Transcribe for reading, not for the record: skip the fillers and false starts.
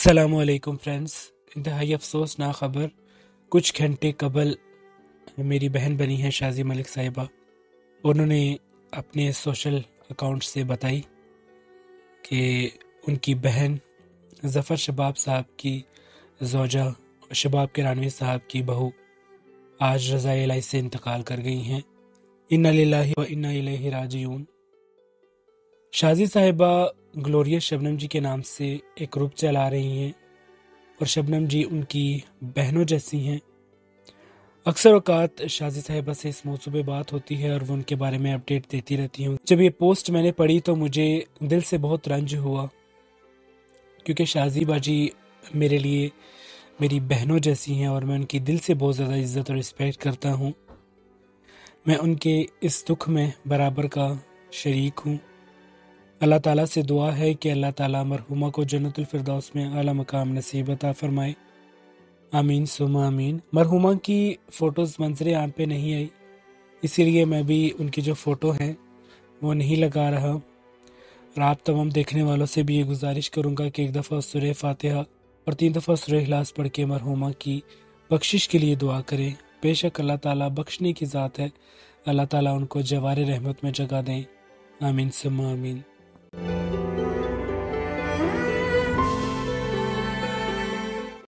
अस्सलाम वालेकुम फ्रेंड्स। इंतहाई अफसोसनाक ख़बर कुछ घंटे कबल मेरी बहन बनी है शाज़ी मलिक साहिबा। उन्होंने अपने सोशल अकाउंट से बताई कि उनकी बहन ज़फ़र शबाब साहब की ज़ौजा शबाब किरानवी साहब की बहू आज रज़ाए इलाही से इंतकाल कर गई हैं। इन्ना लिल्लाहि व इन्ना इलैहि राजिऊन। शाज़ी साहिबा ग्लोरियस शबनम जी के नाम से एक ग्रुप चला रही हैं और शबनम जी उनकी बहनों जैसी हैं। अक्सर औकात शाज़ी साहिबा से इस मौजू पे बात होती है और वो उनके बारे में अपडेट देती रहती हूँ। जब ये पोस्ट मैंने पढ़ी तो मुझे दिल से बहुत रंज हुआ, क्योंकि शाज़ी बाजी मेरे लिए मेरी बहनों जैसी हैं और मैं उनकी दिल से बहुत ज़्यादा इज़्ज़त और रिस्पेक्ट करता हूँ। मैं उनके इस दुख में बराबर का शरीक हूँ। अल्लाह ताला से दुआ है कि अल्लाह ताला मरहुमा को जन्नतुल फिरदौस में आला मकाम नसीब अता फरमाए। आमीन सुम्मा आमीन। मरहुमा की फ़ोटोज़ मंजरे आम पे नहीं आई, इसीलिए मैं भी उनकी जो फ़ोटो हैं वो नहीं लगा रहा। और आप तमाम देखने वालों से भी ये गुजारिश करूँगा कि एक दफ़ा सूरह फातिहा और 3 दफ़ा सूरह इखलास पढ़ के मरहुमा की बख्शिश के लिए दुआ करें। बेशक अल्लाह ताला बख्शने की ज़ात है। अल्लाह ताला उनको जवार रहमत में जगह दें। आमीन सुम्मा आमीन।